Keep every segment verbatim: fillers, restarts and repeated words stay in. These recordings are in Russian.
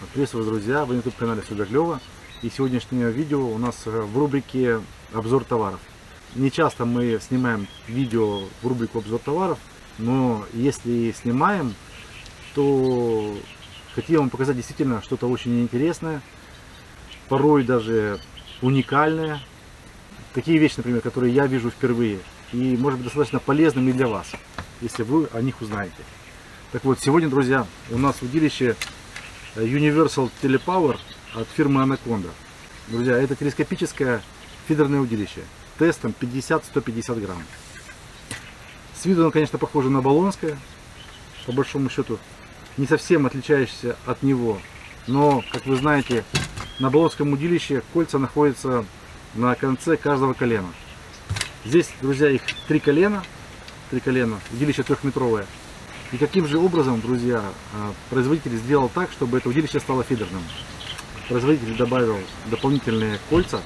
Приветствую, друзья! Вы на YouTube-канале Все для клёва. И сегодняшнее видео у нас в рубрике «Обзор товаров». Не часто мы снимаем видео в рубрику «Обзор товаров», но если снимаем, то хотел вам показать действительно что-то очень интересное, порой даже уникальное. Такие вещи, например, которые я вижу впервые. И может быть достаточно полезными для вас, если вы о них узнаете. Так вот, сегодня, друзья, у нас в удилище Universal Telepower от фирмы Anaconda. Друзья, это телескопическое фидерное удилище тестом пятьдесят — сто пятьдесят грамм. С виду оно, конечно, похоже на болонское, по большому счету не совсем отличающееся от него, но, как вы знаете, на болонском удилище кольца находятся на конце каждого колена. Здесь, друзья, их три колена, три колена, удилище трехметровое. И каким же образом, друзья, производитель сделал так, чтобы это удилище стало фидерным? Производитель добавил дополнительные кольца,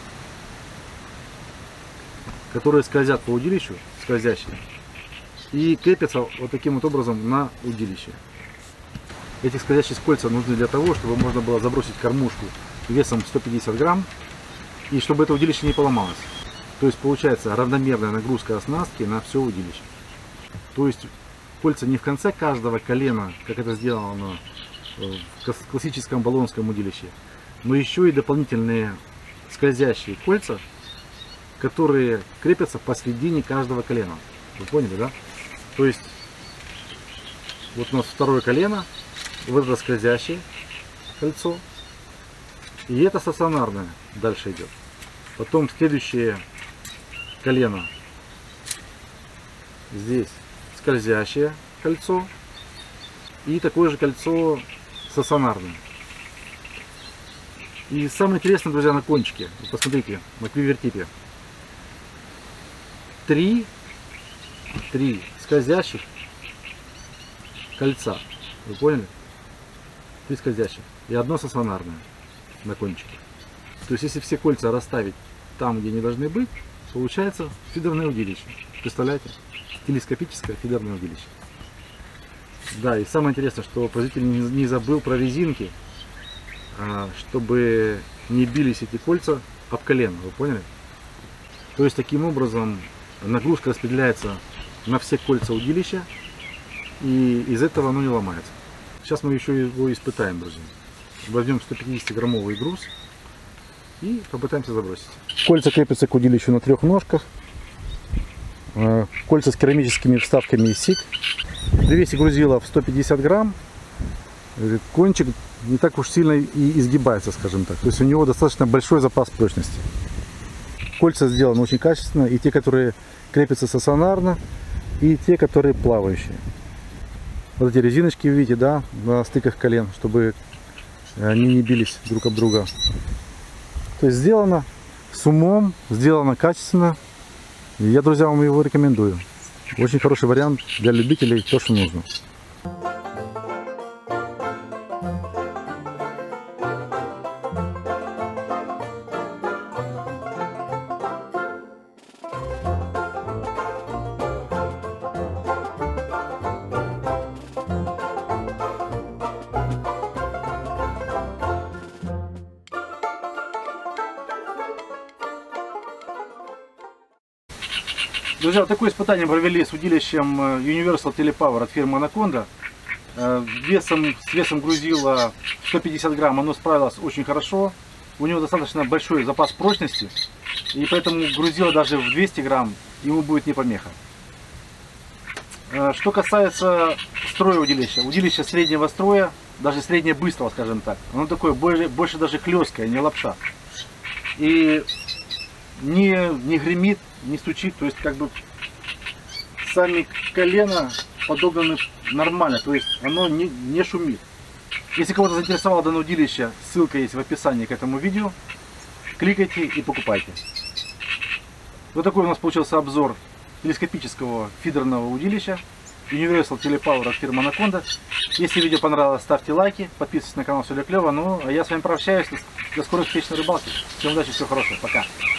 которые скользят по удилищу, скользящие, и крепятся вот таким вот образом на удилище. Эти скользящие кольца нужны для того, чтобы можно было забросить кормушку весом сто пятьдесят грамм, и чтобы это удилище не поломалось. То есть получается равномерная нагрузка оснастки на все удилище. То есть кольца не в конце каждого колена, как это сделано в классическом болонском удилище, но еще и дополнительные скользящие кольца, которые крепятся посередине каждого колена. Вы поняли, да? То есть вот у нас второе колено, вот это скользящее кольцо, и это стационарное дальше идет. Потом следующее колено, здесь скользящее кольцо и такое же кольцо стационарное. И самое интересное, друзья, на кончике. Вы посмотрите, на квивертипе. Три, три скользящих кольца. Вы поняли? Три скользящих. И одно стационарное на кончике. То есть, если все кольца расставить там, где они должны быть, получается фидерное удилище. Представляете? Телескопическое фидерное удилище. Да, и самое интересное, что производитель не забыл про резинки, чтобы не бились эти кольца об колено. Вы поняли? То есть, таким образом нагрузка распределяется на все кольца удилища, и из этого оно не ломается. Сейчас мы еще его испытаем, друзья. Возьмем сто пятьдесят граммовый груз и попытаемся забросить. Кольца крепятся к удилищу на трех ножках. Кольца с керамическими вставками сик. При весе грузила в сто пятьдесят грамм кончик не так уж сильно и изгибается, скажем так. То есть у него достаточно большой запас прочности. Кольца сделаны очень качественно, и те, которые крепятся стационарно, и те, которые плавающие. Вот эти резиночки, видите, да, на стыках колен, чтобы они не бились друг об друга. То есть сделано с умом, сделано качественно. И я, друзья, вам его рекомендую. Очень хороший вариант для любителей, то, что нужно. Друзья, вот такое испытание провели с удилищем Universal Telepower от фирмы Anaconda. Весом, с весом грузила сто пятьдесят грамм, оно справилось очень хорошо. У него достаточно большой запас прочности, и поэтому грузило даже в двести грамм ему будет не помеха. Что касается строя удилища, удилище среднего строя, даже средне быстрого, скажем так, оно такое больше, больше даже хлесткое, не лапша. И не, не гремит, не стучит, то есть как бы сами колена подогнаны нормально, то есть оно не, не шумит. Если кого-то заинтересовало данное удилище, ссылка есть в описании к этому видео, кликайте и покупайте. Вот такой у нас получился обзор телескопического фидерного удилища Universal Telepower от фирмы Anaconda. Если видео понравилось, ставьте лайки, подписывайтесь на канал Все для клёва. Ну, а я с вами прощаюсь, до скорых встреч на рыбалке. Всем удачи, всего хорошего, пока.